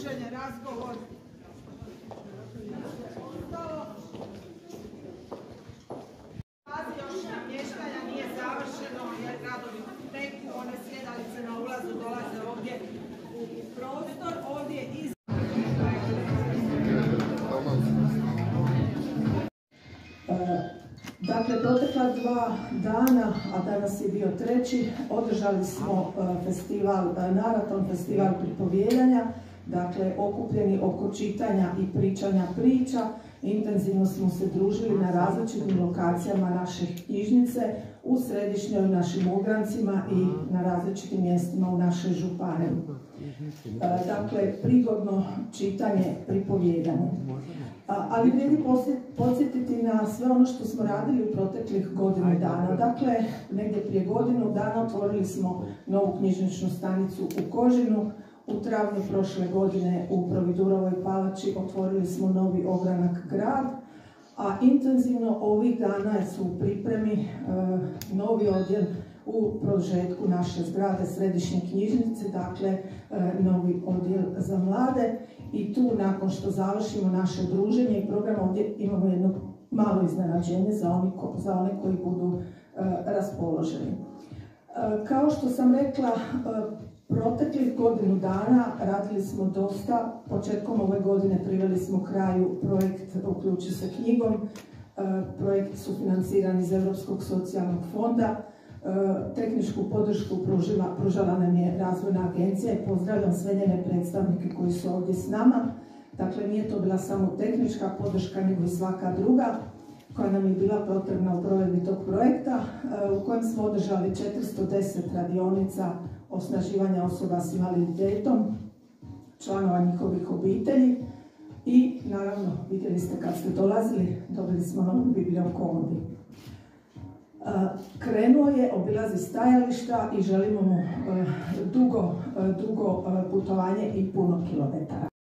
druženje, razgovor. Fazi još namještanja nije završeno jer radovi teku, one sjedalice na ulazu dolaze ovdje u prostor, ovdje iz... Dakle, protekla 2 dana, a danas je bio 3. održali smo Naraton, festival pripovijedanja, dakle, okupljeni oko čitanja i pričanja priča. Intenzivno smo se družili na različitim lokacijama naše knjižnice, u središnjoj, našim ograncima i na različitim mjestima u našoj županiji. Dakle, prigodno čitanje, pripovijedanje. Ali vrijedi podsjetiti na sve ono što smo radili u proteklih godinu dana. Dakle, negdje prije godinu dana otvorili smo novu knjižničnu stanicu u Kožinu. U travnju prošle godine u Providurovoj palači otvorili smo novi ogranak Grad, a intenzivno ovih dana su u pripremi novi odjel u prožetku naše zgrade središnje knjižnice, dakle novi odjel za mlade. I tu, nakon što završimo naše druženje i program, ovdje imamo jedno malo iznenađenje za one koji budu raspoloženi. Kao što sam rekla, proteklih godinu dana radili smo dosta. Početkom ove godine priveli smo kraju projekt Uključi se knjigom. Projekt sufinanciran iz Europskog socijalnog fonda. Tehničku podršku pružala nam je Razvojna agencija i pozdravljam sve njene predstavnike koji su ovdje s nama. Dakle, nije to bila samo tehnička podrška, nego i svaka druga koja nam je bila potrebna u provedbi tog projekta, u kojem smo održali 410 radionica osnaživanja osoba s invaliditetom, članova njihovih obitelji i, naravno, vidjeli ste kad ste dolazili, dobili smo novu bibliokombi. Krenuo je, obilazi stajališta i želimo mu dugo putovanje i puno kilometara.